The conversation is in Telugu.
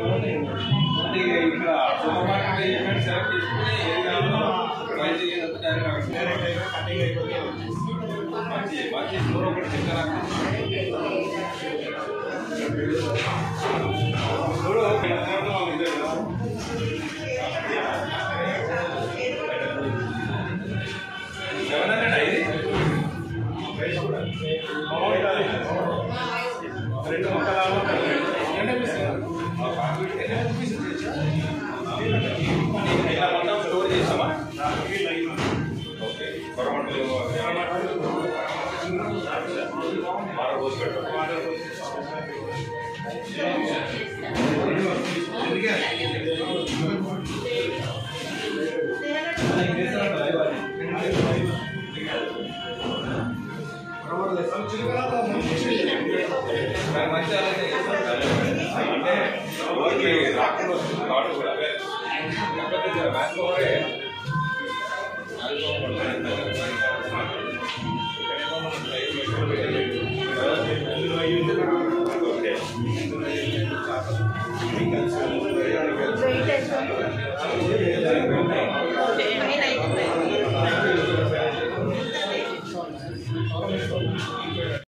ఇక్కడ సూపర్ మార్కెట్ సెలెక్ట్ చేసుకుని ఏరియాలో ప్రైజ్ కటింగ్ అయిపోతే మంచి మంచి స్టోర్ ఒకటి చెప్తారా రెండు మొత్తం స్టోర్ చేస్తామా ఓకే వాటర్ పోసి పెట్టాం మంచి అంటే రాకుండా వస్తుంది కూడా మ్యాథ్స్